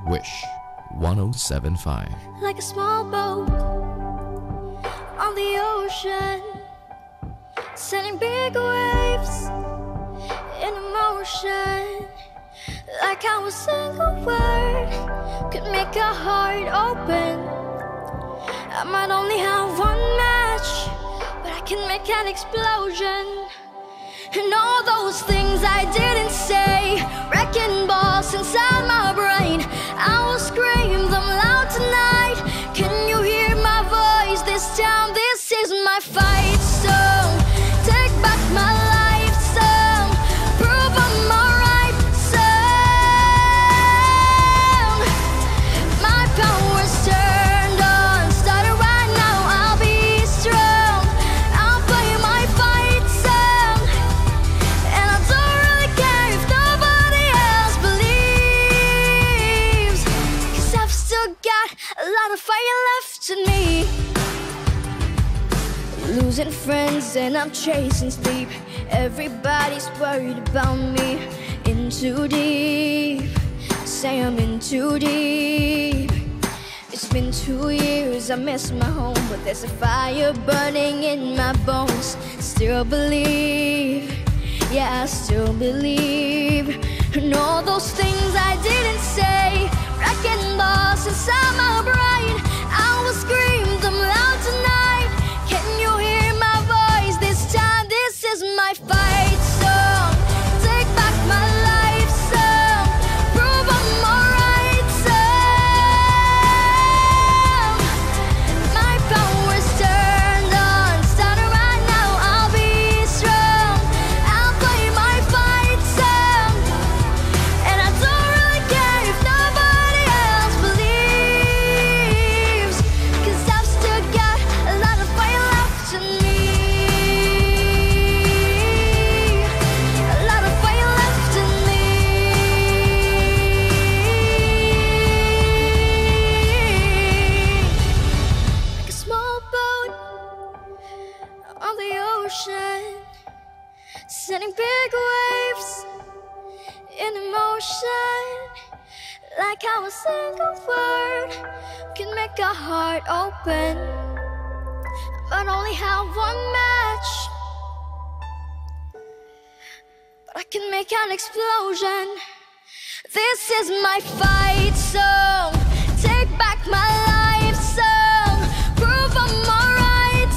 Wish 107.5. Like a small boat on the ocean, sending big waves in motion. Like how a single word could make a heart open. I might only have one match, but I can make an explosion. And all those things I didn't say, wrecking balls inside my brain, I will scream them loud tonight. Can you hear my voice this time? This is my fight song. Take back my life song. Prove I'm alright song. My power's turned on. Started right now, I'll be strong. I'll play my fight song. And I don't really care if nobody else believes, 'cause I've still got a lot of fire left in me. Losing friends and I'm chasing sleep. Everybody's worried about me. In too deep, say I'm in too deep. It's been 2 years, I miss my home, but there's a fire burning in my bones. Still believe, yeah, I still believe. And all those things I didn't say, wrecking balls inside my brain, I will scream them loud tonight. Can you hear my voice this time? This is my fight song. Take back my life song. Prove I'm alright song. My power's turned on. Starting right now, I'll be strong. I'll play my fight song. And I don't really care if nobody else believes, 'cause I've still got a lot of fire left in me. A lot of fire left in me. Like a small boat on the ocean, sending big waves in motion. Like how a single word can make a heart open, but only have one match, but I can make an explosion. This is my fight song. Take back my life song. Prove I'm alright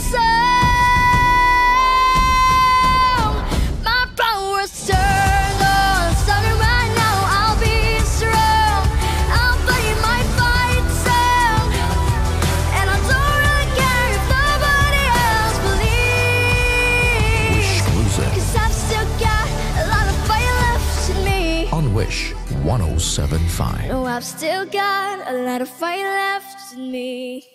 song. My power's turned on. Starting right now, I'll be strong. I'll play my fight song. And I don't really care if nobody else believes, WISHclusive 'cause I've still got a lot of fire left in me. on Wish 107.5. No, I've still got a lot of fire left in me.